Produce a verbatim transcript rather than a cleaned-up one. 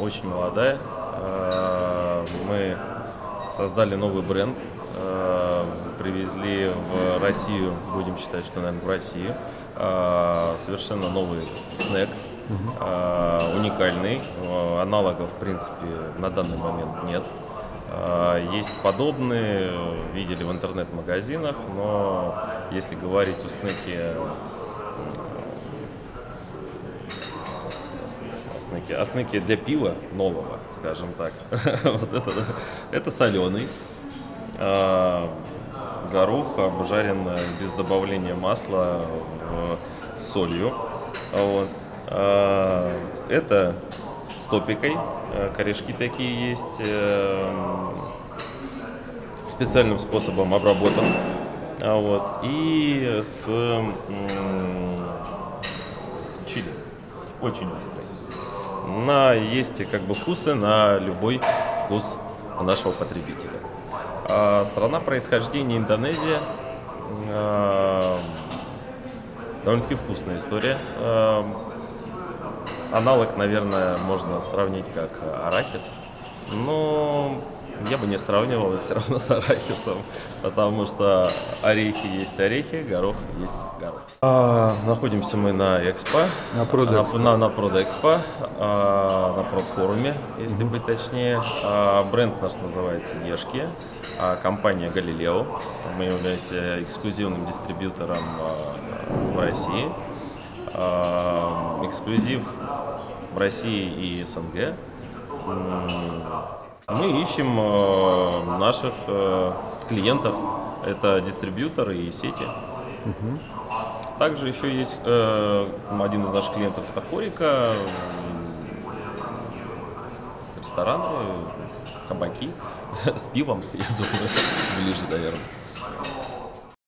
очень молодая. Мы создали новый бренд, привезли в Россию, будем считать, что, наверное, в Россию, совершенно новый снэк, uh-huh. уникальный, аналогов, в принципе, на данный момент нет. Есть подобные, видели в интернет-магазинах, но если говорить о снеке, о снеке, о снеке для пива нового, скажем так, вот это, это соленый горох, обжарен без добавления масла с солью. Вот. Это с топикой, корешки такие есть, специальным способом обработан. Вот. И с чили, очень острый. На, есть как бы вкусы на любой вкус нашего потребителя. А страна происхождения Индонезия. А, довольно-таки вкусная история. А, аналог, наверное, можно сравнить как арахис, но я бы не сравнивал все равно с арахисом, потому что орехи есть орехи, горох есть горох. А, находимся мы на Экспо, на Продэкспо, на, на, на Продэкспо, а, на Продфоруме, если mm-hmm. быть точнее. А, бренд наш называется Ешки, а компания Галилео. Мы являемся эксклюзивным дистрибьютором а, в России. А, эксклюзив в России и СНГ. Мы ищем э, наших э, клиентов, это дистрибьюторы и сети. Uh-huh. Также еще есть э, один из наших клиентов, это Хорика, рестораны, кабаки с пивом, я думаю, ближе, наверное.